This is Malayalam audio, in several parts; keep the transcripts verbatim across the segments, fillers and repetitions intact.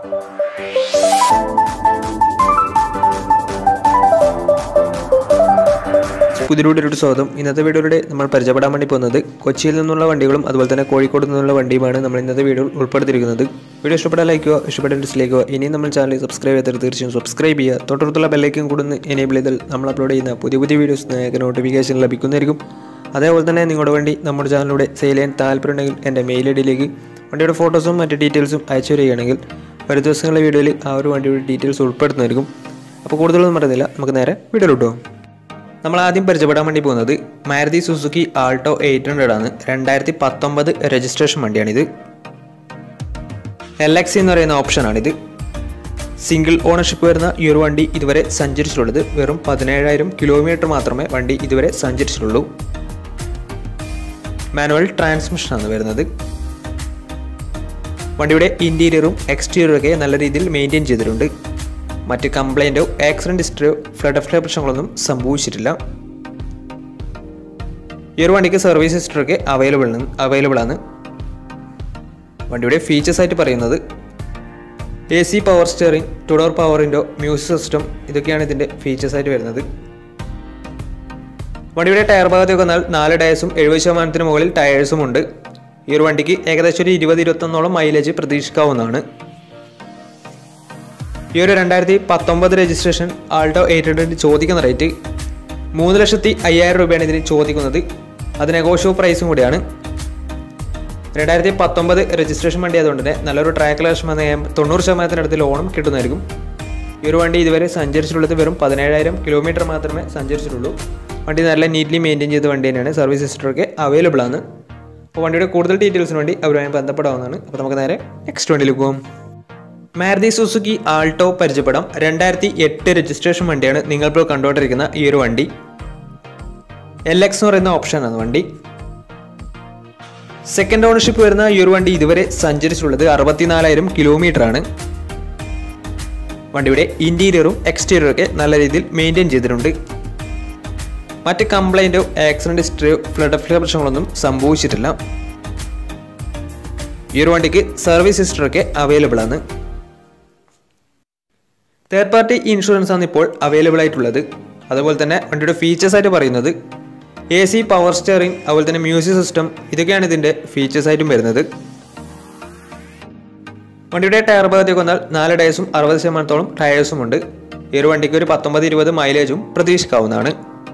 പുതിയൊരു സ്വാഗതം. ഇന്നത്തെ വീഡിയോയിലൂടെ നമ്മൾ പരിചയപ്പെടാൻ വേണ്ടി പോകുന്നത് കൊച്ചിയിൽ നിന്നുള്ള വണ്ടികളും അതുപോലെ തന്നെ കോഴിക്കോട് നിന്നുള്ള വണ്ടിയുമാണ് നമ്മൾ ഇന്നത്തെ വീഡിയോയിൽ ഉൾപ്പെടുത്തിയിരിക്കുന്നത്. വീഡിയോ ഇഷ്ടപ്പെട്ടാൽ ലൈക്ക് ചെയ്യുക, ഇഷ്ടപ്പെട്ട ഡിസ്ലൈക്ക് ചെയ്യുക. ഇനിയും നമ്മൾ ചാനൽ സബ്സ്ക്രൈബ് ചെയ്താൽ തീർച്ചയായും സബ്സ്ക്രൈബ് ചെയ്യുക. തൊട്ടടുത്തുള്ള ബെല്ലൈക്കൻ കൂടെ എനേബിൾ ചെയ്താൽ നമ്മൾ അപ്ലോഡ് ചെയ്യുന്ന പുതിയ പുതിയ വീഡിയോസ് നിങ്ങൾക്ക് നോട്ടിഫിക്കേഷൻ ലഭിക്കുന്നതായിരിക്കും. അതേപോലെ തന്നെ നിങ്ങളുടെ വണ്ടി നമ്മുടെ ചാനലിലൂടെ സെയിൽ ചെയ്യാൻ താല്പര്യമുണ്ടെങ്കിൽ എൻ്റെ മെയിൽ ഐ ഡിയിലേക്ക് വണ്ടിയുടെ ഫോട്ടോസും മറ്റ് ഡീറ്റെയിൽസും അയച്ചു തരികയാണെങ്കിൽ ഒരു ദിവസങ്ങളിലെ വീഡിയോയിൽ ആ ഒരു വണ്ടിയുടെ ഡീറ്റെയിൽസ് ഉൾപ്പെടുത്തുന്നതായിരിക്കും. അപ്പോൾ കൂടുതലൊന്നും പറയുന്നില്ല, നമുക്ക് നേരെ വീഡിയോയിലോട്ടോ. നമ്മൾ ആദ്യം പരിചയപ്പെടാൻ വേണ്ടി പോകുന്നത് Maruti Suzuki Alto eight hundred ആണ്. രണ്ടായിരത്തി പത്തൊമ്പത് രജിസ്ട്രേഷൻ വണ്ടിയാണിത്. എൽ എക്സ് എന്ന് പറയുന്ന ഓപ്ഷനാണിത്. സിംഗിൾ ഓണർഷിപ്പ് വരുന്ന ഈ ഒരു വണ്ടി ഇതുവരെ സഞ്ചരിച്ചിട്ടുള്ളത് വെറും പതിനേഴായിരം കിലോമീറ്റർ മാത്രമേ വണ്ടി ഇതുവരെ സഞ്ചരിച്ചിട്ടുള്ളൂ. മാനുവൽ ട്രാൻസ്മിഷനാണ് വരുന്നത്. വണ്ടിയുടെ ഇൻറ്റീരിയറും എക്സ്റ്റീരിയറും ഒക്കെ നല്ല രീതിയിൽ മെയിൻറ്റെയിൻ ചെയ്തിട്ടുണ്ട്. മറ്റ് കംപ്ലൈൻറ്റോ ആക്സിഡൻറ്റ് ഹിസ്റ്ററിയോ ഫ്ലഡ് ഓഫ് പ്രശ്നങ്ങളൊന്നും സംഭവിച്ചിട്ടില്ല. ഈ ഒരു വണ്ടിക്ക് സർവീസ് ഹിസ്റ്ററൊക്കെ അവൈലബിൾ അവൈലബിൾ ആണ്. വണ്ടിയുടെ ഫീച്ചേഴ്സ് ആയിട്ട് പറയുന്നത് A C power steering, two door power window, music system, ഇതൊക്കെയാണ് ഇതിൻ്റെ ഫീച്ചേഴ്സ് ആയിട്ട് വരുന്നത്. വണ്ടിയുടെ ടയർ ഭാഗത്തേക്ക് വന്നാൽ നാല് ടയേഴ്സും എഴുപത് ശതമാനത്തിന് മുകളിൽ ടയേഴ്സും ഉണ്ട്. ഈ ഒരു വണ്ടിക്ക് ഏകദേശം ഒരു ഇരുപത് ഇരുപത്തൊന്നോളം മൈലേജ് പ്രതീക്ഷിക്കാവുന്നതാണ്. ഈ ഒരു രണ്ടായിരത്തി പത്തൊമ്പത് രജിസ്ട്രേഷൻ ആൾട്ടോ എയ്റ്റ് ഹൺഡ്രഡ് ചോദിക്കുന്ന റേറ്റ് മൂന്ന് ലക്ഷത്തി അയ്യായിരം രൂപയാണ് ഇതിന് ചോദിക്കുന്നത്. അത് നെഗോഷ്യബിൾ പ്രൈസും കൂടിയാണ്. രണ്ടായിരത്തി പത്തൊമ്പത് രജിസ്ട്രേഷൻ വണ്ടി ആയതുകൊണ്ട് തന്നെ നല്ലൊരു ട്രാക്ക് ലക്ഷം തൊണ്ണൂറ് ശതമാനത്തിനടുത്ത് ലോണും കിട്ടുന്നതായിരിക്കും. ഈ ഒരു വണ്ടി ഇതുവരെ സഞ്ചരിച്ചിട്ടുള്ളത് വെറും പതിനേഴായിരം കിലോമീറ്റർ മാത്രമേ സഞ്ചരിച്ചിട്ടുള്ളൂ. വണ്ടി നല്ല നീറ്റ്ലി മെയിൻറ്റെയിൻ ചെയ്ത വണ്ടി തന്നെയാണ്. സർവീസ് ഹിസ്റ്ററൊക്കെ അവൈലബിൾ ആണ്. അപ്പോൾ വണ്ടിയുടെ കൂടുതൽ ഡീറ്റെയിൽസിന് വേണ്ടി അവരുമായി ബന്ധപ്പെടാവുന്നതാണ്. അപ്പോൾ നമുക്ക് നേരെ നെക്സ്റ്റ് വണ്ടിയിലേക്ക് പോകും. മാരുതി സുസുക്കി ആൾട്ടോ പരിചയപ്പെടാം. രണ്ടായിരത്തി എട്ട് രജിസ്ട്രേഷൻ വണ്ടിയാണ് നിങ്ങളിപ്പോൾ കണ്ടുകൊണ്ടിരിക്കുന്ന ഈ ഒരു വണ്ടി. എൽ എക്സ് എന്ന് പറയുന്ന ഓപ്ഷനാണ് വണ്ടി. സെക്കൻഡ് ഓണർഷിപ്പ് വരുന്ന ഈ ഒരു വണ്ടി ഇതുവരെ സഞ്ചരിച്ചിട്ടുള്ളത് അറുപത്തിനാലായിരം കിലോമീറ്റർ ആണ്. വണ്ടിയുടെ ഇന്റീരിയറും എക്സ്റ്റീരിയറും ഒക്കെ നല്ല രീതിയിൽ മെയിൻറ്റെയിൻ ചെയ്തിട്ടുണ്ട്. മറ്റ് കംപ്ലൈൻറ്റോ ആക്സിഡന്റ് ഹിസ്റ്ററിയോ ഫ്ലഡ് ഓഫ് പ്രശ്നങ്ങളൊന്നും സംഭവിച്ചിട്ടില്ല. ഈ ഒരു വണ്ടിക്ക് സർവീസ് ഹിസ്റ്ററൊക്കെ അവൈലബിൾ ആണ്. തേർഡ് പാർട്ടി ഇൻഷുറൻസ് ആണ് ഇപ്പോൾ അവൈലബിൾ ആയിട്ടുള്ളത്. അതുപോലെ തന്നെ വണ്ടിയുടെ ഫീച്ചേഴ്സ് ആയിട്ട് പറയുന്നത് എ സി പവർ സ്റ്റിയറിംഗ്, അതുപോലെ തന്നെ മ്യൂസിക് സിസ്റ്റം, ഇതൊക്കെയാണ് ഇതിൻ്റെ ഫീച്ചേഴ്സ് ആയിട്ടും വരുന്നത്. വണ്ടിയുടെ ടയർ ഭാഗത്തേക്ക് വന്നാൽ നാല് ടയേഴ്സും അറുപത് ശതമാനത്തോളം ടയേഴ്സും ഉണ്ട്. ഈ ഒരു വണ്ടിക്ക് ഒരു പത്തൊമ്പത് ഇരുപത് മൈലേജും പ്രതീക്ഷിക്കാവുന്നതാണ്.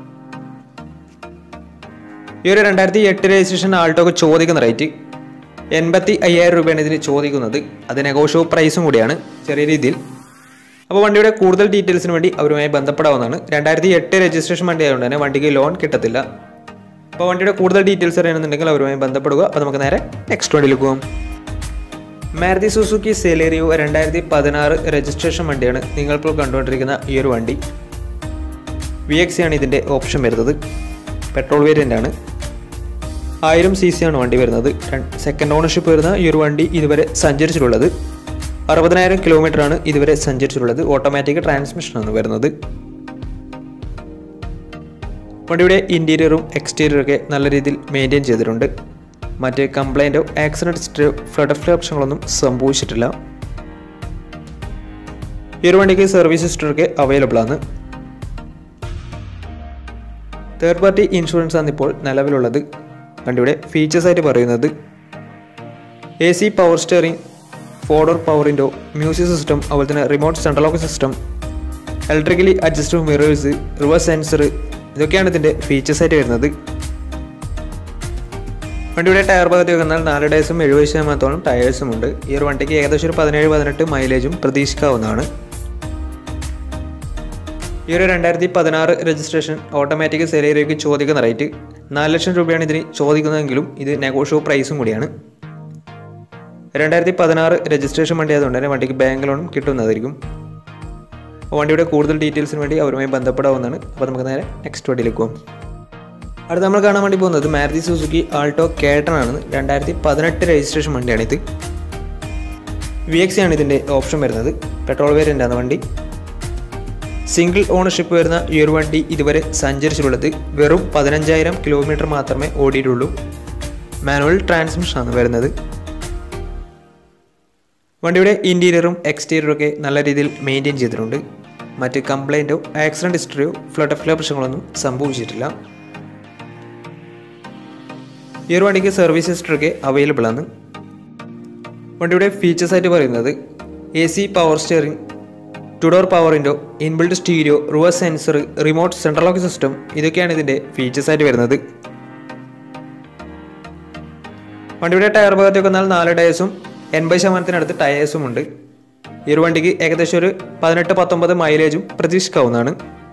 ഈ ഒരു രണ്ടായിരത്തി എട്ട് രജിസ്ട്രേഷൻ ആൾട്ടോക്ക് ചോദിക്കുന്ന റേറ്റ് എൺപത്തി അയ്യായിരം രൂപയാണ് ഇതിന് ചോദിക്കുന്നത്. അത് നെഗോഷ്യബിൾ പ്രൈസും കൂടിയാണ് ചെറിയ രീതിയിൽ. അപ്പോൾ വണ്ടിയുടെ കൂടുതൽ ഡീറ്റെയിൽസിന് വേണ്ടി അവരുമായി ബന്ധപ്പെടാവുന്നതാണ്. രണ്ടായിരത്തി എട്ട് രജിസ്ട്രേഷൻ വണ്ടി ആയതുകൊണ്ട് തന്നെ വണ്ടിക്ക് ലോൺ കിട്ടത്തില്ല. അപ്പോൾ വണ്ടിയുടെ കൂടുതൽ ഡീറ്റെയിൽസ് അറിയണമെന്നുണ്ടെങ്കിൽ അവരുമായി ബന്ധപ്പെടുക. അപ്പോൾ നമുക്ക് നേരെ നെക്സ്റ്റ് വണ്ടിയിലേക്ക് പോകും. മാരുതി സുസുക്കി സെലേറിയോ രണ്ടായിരത്തി പതിനാറ് രജിസ്ട്രേഷൻ വണ്ടിയാണ് നിങ്ങളിപ്പോൾ കണ്ടുകൊണ്ടിരിക്കുന്ന ഈ ഒരു വണ്ടി. വി എക്സ് ആണ് ഇതിൻ്റെ ഓപ്ഷൻ വരുന്നത്. പെട്രോൾ വേരിയൻ്റ് ആണ്. ആയിരം സി സി ആണ് വണ്ടി വരുന്നത്. സെക്കൻഡ് ഓണർഷിപ്പ് വരുന്ന ഈ ഒരു വണ്ടി ഇതുവരെ സഞ്ചരിച്ചിട്ടുള്ളത് അറുപതിനായിരം കിലോമീറ്റർ ആണ് ഇതുവരെ സഞ്ചരിച്ചിട്ടുള്ളത്. ഓട്ടോമാറ്റിക് ട്രാൻസ്മിഷനാണ് വരുന്നത്. വണ്ടിയുടെ ഇൻറ്റീരിയറും എക്സ്റ്റീരിയറും ഒക്കെ നല്ല രീതിയിൽ മെയിൻറ്റെയിൻ ചെയ്തിട്ടുണ്ട്. മറ്റ് കംപ്ലൈൻറ്റോ ആക്സിഡൻറ്റ് ഹിസ്റ്ററിയോ ഫ്ലഡ് ഓഫ് പ്രശ്നങ്ങളൊന്നും സംഭവിച്ചിട്ടില്ല. ഈ ഒരു വണ്ടിക്ക് സർവീസ് ഹിസ്റ്ററൊക്കെ അവൈലബിൾ ആണ്. തേർഡ് പാർട്ടി ഇൻഷുറൻസ് ആണ് ഇപ്പോൾ നിലവിലുള്ളത്. വണ്ടിയുടെ ഫീച്ചേഴ്സ് ആയിട്ട് പറയുന്നത് A C power steering, four door power window, music system, അതുപോലെ തന്നെ remote central lock system, electrically adjustable mirrors, reverse sensor, ഇതൊക്കെയാണ് ഇതിൻ്റെ ഫീച്ചേഴ്സ് ആയിട്ട് വരുന്നത്. വണ്ടിയുടെ ടയർ ഭാഗത്തേക്ക് വന്നാൽ നാല് ടയേഴ്സും എഴുപത് ശതമാനത്തോളം ടയേഴ്സും ഉണ്ട്. ഈ ഒരു വണ്ടിക്ക് ഏകദേശം ഒരു പതിനേഴ് പതിനെട്ട് മൈലേജും പ്രതീക്ഷിക്കാവുന്നതാണ്. ഈ ഒരു രണ്ടായിരത്തി പതിനാറ് രജിസ്ട്രേഷൻ ഓട്ടോമാറ്റിക് സെലേറിയോയ്ക്ക് ചോദിക്കുന്ന റേറ്റ് നാല് ലക്ഷം രൂപയാണ് ഇതിന് ചോദിക്കുന്നതെങ്കിലും ഇത് നെഗോഷ്യബിൾ പ്രൈസും കൂടിയാണ്. രണ്ടായിരത്തി പതിനാറ് രജിസ്ട്രേഷൻ വണ്ടി ആയതുകൊണ്ട് തന്നെ വണ്ടിക്ക് ബാങ്ക് ലോണും കിട്ടുന്നതായിരിക്കും. വണ്ടിയുടെ കൂടുതൽ ഡീറ്റെയിൽസിന് വേണ്ടി അവരുമായി ബന്ധപ്പെടാവുന്നതാണ്. അപ്പോൾ നമുക്ക് നേരെ നെക്സ്റ്റ് വണ്ടിയിലേക്ക് പോകും. അടുത്ത് നമ്മൾ കാണാൻ വേണ്ടി പോകുന്നത് മാരുതി സുസുക്കി ആൾട്ടോ കേട്ടൺ ആണ്. രണ്ടായിരത്തി പതിനെട്ട് രജിസ്ട്രേഷൻ വണ്ടിയാണിത്. വി എക്സ് ആണ് ഇതിൻ്റെ ഓപ്ഷൻ വരുന്നത്. പെട്രോൾ വേരിയൻ്റ് ആണ് വണ്ടി. സിംഗിൾ ഓണർഷിപ്പ് വരുന്ന ഈ ഒരു വണ്ടി ഇതുവരെ സഞ്ചരിച്ചിട്ടുള്ളത് വെറും പതിനഞ്ചായിരം കിലോമീറ്റർ മാത്രമേ ഓടിയിട്ടുള്ളൂ. മാനുവൽ ട്രാൻസ്മിഷനാണ് വരുന്നത്. വണ്ടിയുടെ ഇൻറ്റീരിയറും എക്സ്റ്റീരിയറും ഒക്കെ നല്ല രീതിയിൽ മെയിൻറ്റെയിൻ ചെയ്തിട്ടുണ്ട്. മറ്റ് കംപ്ലൈൻറ്റോ ആക്സിഡൻറ്റ് ഹിസ്റ്ററിയോ ഫ്ലഡ് ഓഫ് പ്രശ്നങ്ങളൊന്നും സംഭവിച്ചിട്ടില്ല. ഈ ഒരു വണ്ടിക്ക് സർവീസ് ഹിസ്റ്ററൊക്കെ അവൈലബിൾ ആണ്. വണ്ടിയുടെ ഫീച്ചേഴ്സ് ആയിട്ട് പറയുന്നത് A C power steering, two door power window, inbuilt stereo, reverse sensor, remote central lock system, ഇതൊക്കെയാണ് ഇതിൻ്റെ ഫീച്ചേഴ്സ് ആയിട്ട് വരുന്നത്. വണ്ടിയുടെ ടയർ ഭാഗത്തേക്ക് വന്നാൽ നാല് ടയേഴ്സും എൺപത് ശതമാനത്തിനടുത്ത് ടയേഴ്സും ഉണ്ട്. ഈ ഒരു വണ്ടിക്ക് ഏകദേശം ഒരു പതിനെട്ട് പത്തൊമ്പത് മൈലേജും പ്രതീക്ഷിക്കാവുന്നതാണ്.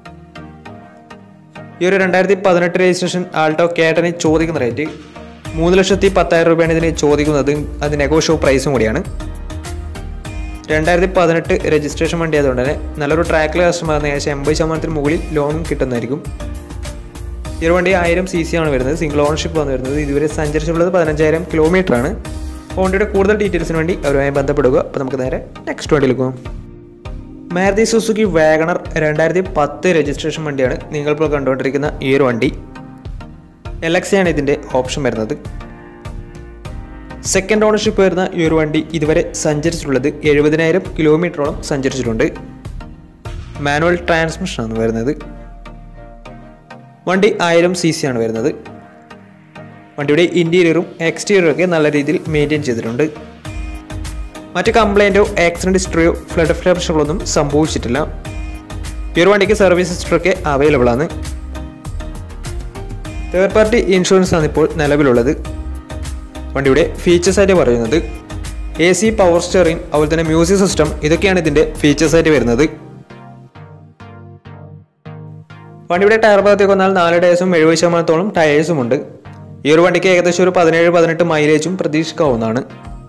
ഈ ഒരു രണ്ടായിരത്തി പതിനെട്ട് രജിസ്ട്രേഷൻ ആൾട്ടോ കേട്ടന് ചോദിക്കുന്ന റേറ്റ് മൂന്ന് ലക്ഷത്തി പത്തായിരം രൂപയാണ് ഇതിന് ചോദിക്കുന്നത്. അത് നെഗോഷ്യബിൾ പ്രൈസും കൂടിയാണ്. രണ്ടായിരത്തി പതിനെട്ട് രജിസ്ട്രേഷൻ വണ്ടി ആയതുകൊണ്ട് തന്നെ നല്ലൊരു ട്രാക്കിൽ കസ്റ്റമറിന് ഏകദേശം എൺപത് ശതമാനത്തിന് മുകളിൽ ലോണും കിട്ടുന്നതായിരിക്കും. ഈ ഒരു വണ്ടി ആയിരം സി സി ആണ് വരുന്നത്. സിംഗിൾ ഓണർഷിപ്പ് ആണ് വരുന്നത്. ഇതുവരെ സഞ്ചരിച്ചിട്ടുള്ളത് പതിനഞ്ചായിരം കിലോമീറ്റർ ആണ്. വണ്ടിയുടെ കൂടുതൽ ഡീറ്റെയിൽസിന് വേണ്ടി അവരുമായി ബന്ധപ്പെടുക. അപ്പോൾ നമുക്ക് നേരെ നെക്സ്റ്റ് വണ്ടിയിലേക്ക് പോകാം. മാരുതി സുസുക്കി വാഗണർ രണ്ടായിരത്തി പത്ത് രജിസ്ട്രേഷൻ വണ്ടിയാണ് നിങ്ങളിപ്പോൾ കണ്ടുകൊണ്ടിരിക്കുന്ന ഈ ഒരു വണ്ടി. എൽ എക്സ് ആണ് ഇതിൻ്റെ ഓപ്ഷൻ വരുന്നത്. സെക്കൻഡ് ഓണർഷിപ്പ് വരുന്ന ഈ ഒരു വണ്ടി ഇതുവരെ സഞ്ചരിച്ചിട്ടുള്ളത് എഴുപതിനായിരം കിലോമീറ്ററോളം സഞ്ചരിച്ചിട്ടുണ്ട്. മാനുവൽ ട്രാൻസ്മിഷനാണ് വരുന്നത്. വണ്ടി ആയിരം സി സി ആണ് വരുന്നത്. വണ്ടിയുടെ ഇൻറ്റീരിയറും എക്സ്റ്റീരിയറും ഒക്കെ നല്ല രീതിയിൽ മെയിൻറ്റെയിൻ ചെയ്തിട്ടുണ്ട്. മറ്റ് കംപ്ലൈൻറ്റോ ആക്സിഡൻറ്റ് ഹിസ്റ്ററിയോ ഫ്ലഡ് പ്രശ്നങ്ങളൊന്നും സംഭവിച്ചിട്ടില്ല. ഈ ഒരു വണ്ടിക്ക് സർവീസ് ഹിസ്റ്ററൊക്കെ അവൈലബിൾ ആണ്. തേർഡ് പാർട്ടി ഇൻഷുറൻസ് ആണ് ഇപ്പോൾ നിലവിലുള്ളത്. വണ്ടിയുടെ ഫീച്ചേഴ്സ് ആയിട്ട് പറയുന്നത് എ സി പവർ സ്റ്റിയറിംഗ്, അതുപോലെ തന്നെ മ്യൂസിക് സിസ്റ്റം, ഇതൊക്കെയാണ് ഇതിൻ്റെ ഫീച്ചേഴ്സ് ആയിട്ട് വരുന്നത്. വണ്ടിയുടെ ടയർ ഭാഗത്തേക്ക് വന്നാൽ നാല് ടയേഴ്സും എഴുപത് ശതമാനത്തോളം ടയേഴ്സും ഉണ്ട്. ഈ ഒരു വണ്ടിക്ക് ഏകദേശം ഒരു പതിനേഴ് പതിനെട്ട് മൈലേജും പ്രതീക്ഷിക്കാവുന്നതാണ്.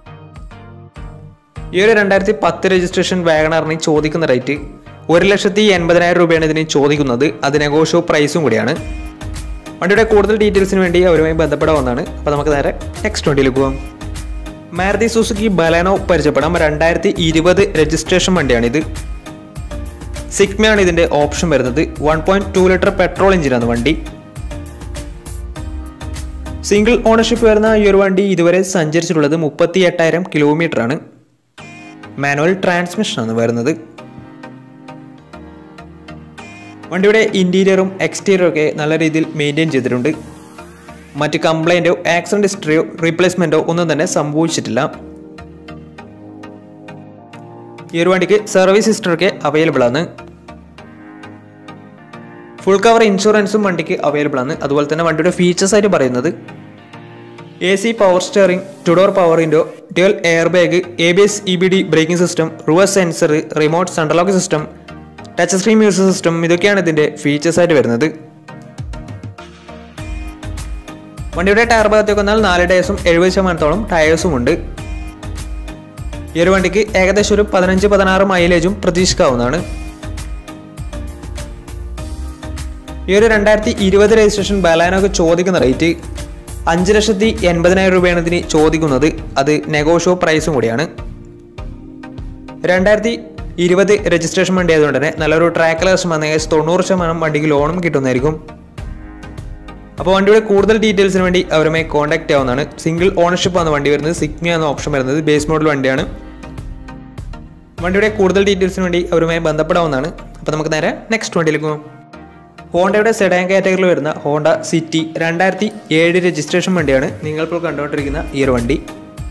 ഈ ഒരു രണ്ടായിരത്തി പത്ത് രജിസ്ട്രേഷൻ വാഗണറിന് ചോദിക്കുന്ന റേറ്റ് ഒരു ലക്ഷത്തി എൺപതിനായിരം രൂപയാണ് ഇതിന് ചോദിക്കുന്നത്. അത് നെഗോഷ്യബിൾ പ്രൈസും കൂടിയാണ്. വണ്ടിയുടെ കൂടുതൽ ഡീറ്റെയിൽസിന് വേണ്ടി അവരുമായി ബന്ധപ്പെടാവുന്നതാണ്. അപ്പോൾ നമുക്ക് നേരെ നെക്സ്റ്റ് വണ്ടിയിലേക്ക് പോകാം. മാരുതി സുസുക്കി ബലേനോ പരിചയപ്പെടാം. രണ്ടായിരത്തി ഇരുപത് രജിസ്ട്രേഷൻ വണ്ടിയാണിത്. സിഗ്മയാണ് ഇതിൻ്റെ ഓപ്ഷൻ വരുന്നത്. One point two litre petrol എഞ്ചിനാണ് വണ്ടി. സിംഗിൾ ഓണർഷിപ്പ് വരുന്ന ഈ ഒരു വണ്ടി ഇതുവരെ സഞ്ചരിച്ചിട്ടുള്ളത് മുപ്പത്തി എട്ടായിരം കിലോമീറ്റർ ആണ്. മാനുവൽ ട്രാൻസ്മിഷനാണ് വരുന്നത്. വണ്ടിയുടെ ഇൻറ്റീരിയറും എക്സ്റ്റീരിയറും ഒക്കെ നല്ല രീതിയിൽ മെയിൻറ്റെയിൻ ചെയ്തിട്ടുണ്ട്. മറ്റ് കംപ്ലൈൻറ്റോ ആക്സിഡൻറ്റ് ഹിസ്റ്ററിയോ റീപ്ലേസ്മെൻറ്റോ ഒന്നും തന്നെ സംഭവിച്ചിട്ടില്ല. ഈ ഒരു വണ്ടിക്ക് സർവീസ് ഹിസ്റ്ററൊക്കെ അവൈലബിൾ ആണ്. ഫുൾ കവർ ഇൻഷുറൻസും വണ്ടിക്ക് അവൈലബിൾ ആണ്. അതുപോലെ തന്നെ വണ്ടിയുടെ ഫീച്ചേഴ്സ് ആയിട്ട് പറയുന്നത് A C power steering, two door power window, dual air bag, A B S E B D braking system, reverse sensor, remote central lock system, touch screen music system, ഇതൊക്കെയാണ് ഇതിൻ്റെ ഫീച്ചേഴ്സ് ആയിട്ട് വരുന്നത്. വണ്ടിയുടെ ടയർ ഭാഗത്തേക്ക് വന്നാൽ നാല് ടയേഴ്സും എഴുപത് ശതമാനത്തോളം ടയേഴ്സും ഉണ്ട്. ഈ ഒരു വണ്ടിക്ക് ഏകദേശം ഒരു പതിനഞ്ച് പതിനാറ് മൈലേജും പ്രതീക്ഷിക്കാവുന്നതാണ്. ഈ ഒരു രണ്ടായിരത്തി ഇരുപത് രജിസ്ട്രേഷൻ ബലേനോക്ക് ചോദിക്കുന്ന റേറ്റ് അഞ്ച് ലക്ഷത്തി എൺപതിനായിരം രൂപയാണ് ഇതിന് ചോദിക്കുന്നത്. അത് നെഗോഷ്യബിൾ പ്രൈസും കൂടിയാണ്. രണ്ടായിരത്തി ഇരുപത് രജിസ്ട്രേഷൻ വണ്ടി ആയതുകൊണ്ട് തന്നെ നല്ലൊരു ട്രാക്ക് ലക്ഷം വന്ന ഏകദേശം തൊണ്ണൂറ് ശതമാനം വണ്ടിക്ക് ലോണും കിട്ടുന്നതായിരിക്കും. അപ്പോൾ വണ്ടിയുടെ കൂടുതൽ ഡീറ്റെയിൽസിന് വേണ്ടി അവരുമായി കോൺടാക്ട് ചെയ്യാവുന്നതാണ്. സിംഗിൾ ഓണർഷിപ്പ് ആണ് വണ്ടി വരുന്നത്. സിഗ്മ എന്ന ഓപ്ഷൻ വരുന്നത്. ബേസ് മോഡൽ വണ്ടിയാണ്. വണ്ടിയുടെ കൂടുതൽ ഡീറ്റെയിൽസിന് വേണ്ടി അവരുമായി ബന്ധപ്പെടാവുന്നതാണ്. അപ്പോൾ നമുക്ക് നേരെ നെക്സ്റ്റ് വണ്ടിയിലേക്ക് പോകാം. ഹോണ്ടയുടെ സെഡാൻ കാറ്റഗറിയിൽ വരുന്ന ഹോണ്ട സിറ്റി രണ്ടായിരത്തി ഏഴ് രജിസ്ട്രേഷൻ വണ്ടിയാണ് നിങ്ങളിപ്പോൾ കണ്ടുകൊണ്ടിരിക്കുന്ന ഈ ഒരു വണ്ടി.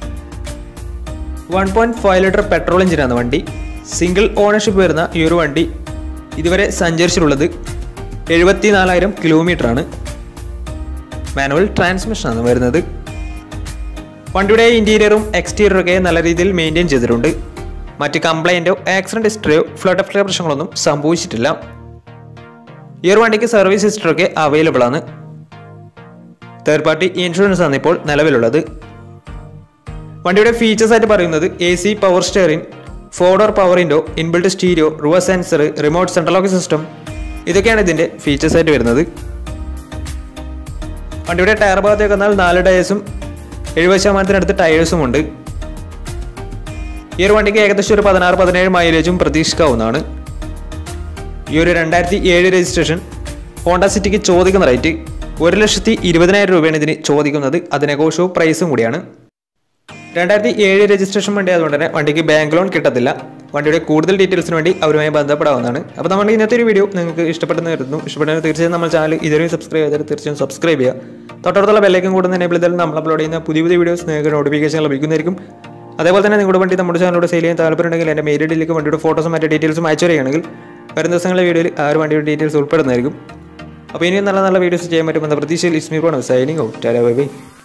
One point five litre petrol എഞ്ചിനാണ് വണ്ടി. സിംഗിൾ ഓണർഷിപ്പ് വരുന്ന ഈ ഒരു വണ്ടി ഇതുവരെ സഞ്ചരിച്ചിട്ടുള്ളത് എഴുപത്തി നാലായിരം കിലോമീറ്റർ ആണ്. മാനുവൽ ട്രാൻസ്മിഷനാണ് വരുന്നത്. വണ്ടിയുടെ ഇൻറ്റീരിയറും എക്സ്റ്റീരിയറും ഒക്കെ നല്ല രീതിയിൽ മെയിൻറ്റെയിൻ ചെയ്തിട്ടുണ്ട്. മറ്റ് കംപ്ലൈൻറ്റോ ആക്സിഡൻറ്റ് ഹിസ്റ്ററിയോ ഫ്ലഡ് ഓഫ് പ്രശ്നങ്ങളൊന്നും സംഭവിച്ചിട്ടില്ല. ഈ ഒരു വണ്ടിക്ക് സർവീസ് ഹിസ്റ്ററൊക്കെ അവൈലബിൾ ആണ്. തേർഡ് പാർട്ടി ഇൻഷുറൻസ് ആണ് ഇപ്പോൾ നിലവിലുള്ളത്. വണ്ടിയുടെ ഫീച്ചേഴ്സ് ആയിട്ട് പറയുന്നത് A C power steering, four door power window, inbuilt stereo, reverse sensor, remote central lock system, ഇതൊക്കെയാണ് ഇതിൻ്റെ ഫീച്ചേഴ്സ് ആയിട്ട് വരുന്നത്. വണ്ടിയുടെ ടയർ ഭാഗത്തേക്ക് വന്നാൽ നാല് ടയേഴ്സും എഴുപത് ശതമാനത്തിനടുത്ത് ടയേഴ്സും ഉണ്ട്. ഈ ഒരു വണ്ടിക്ക് ഏകദേശം ഒരു പതിനാറ് പതിനേഴ് മൈലേജും പ്രതീക്ഷിക്കാവുന്നതാണ്. ഈ ഒരു രണ്ടായിരത്തി ഏഴ് രജിസ്ട്രേഷൻ ഹോണ്ട സിറ്റിക്ക് ചോദിക്കുന്ന റേറ്റ് ഒരു ലക്ഷത്തി ഇരുപതിനായിരം രൂപയാണ് ഇതിന് ചോദിക്കുന്നത്. അത് നെഗോഷ്യബിൾ പ്രൈസും കൂടിയാണ്. രണ്ടായിരത്തി ഏഴ് രജിസ്ട്രേഷൻ വണ്ടി ആയതുകൊണ്ട് തന്നെ വണ്ടിക്ക് ബാങ്ക് ലോൺ കിട്ടത്തില്ല. വണ്ടിയുടെ കൂടുതൽ ഡീറ്റെയിൽസിന് വേണ്ടി അവരുമായി ബന്ധപ്പെടാവുന്നതാണ്. അപ്പോൾ നമ്മുടെ ഇന്നത്തെ ഒരു വീഡിയോ നിങ്ങൾക്ക് ഇഷ്ടപ്പെടുന്ന വരുന്നു. ഇഷ്ടപ്പെടുന്ന തീർച്ചയായും നമ്മുടെ ചാനൽ ഇതുവരെയും സബ്സ്ക്രൈബ് ചെയ്താൽ തീർച്ചയായും സബ്സ്ക്രൈബ് ചെയ്യുക. തൊട്ടടുത്തുള്ള ബെല്ലൈക്കൻ കൂടുന്ന എനേബിൾ ചെയ്താൽ നമ്മൾ അപ്ലോഡ് ചെയ്യുന്ന പുതിയ പുതിയ വീഡിയോസ് നിങ്ങൾക്ക് നോട്ടിഫിക്കേഷൻ ലഭിക്കുന്നതായിരിക്കും. അതേപോലെ തന്നെ നിങ്ങളുടെ വണ്ടി നമ്മുടെ ചാനലിലൂടെ സെയിൽ ചെയ്യാൻ താല്പര്യമുണ്ടെങ്കിൽ എൻ്റെ മെയിൽ ഐഡിയിലേക്ക് വണ്ടിയുടെ ഫോട്ടോസും മറ്റു ഡീറ്റെയിൽസും അയച്ചു തരികയാണെങ്കിൽ വരും ദിവസങ്ങളിലെ വീഡിയോയിൽ ആ ഒരു വണ്ടിയുടെ ഡീറ്റെയിൽസ് ഉൾപ്പെടുന്നതായിരിക്കും. അപ്പോൾ ഇനിയും നല്ല നല്ല വീഡിയോസ് ചെയ്യാൻ പറ്റുമെന്ന പ്രതീക്ഷയിൽ ഇസ്മി പ്രോൺ സൈനിങ് ഔട്ട്. Bye by.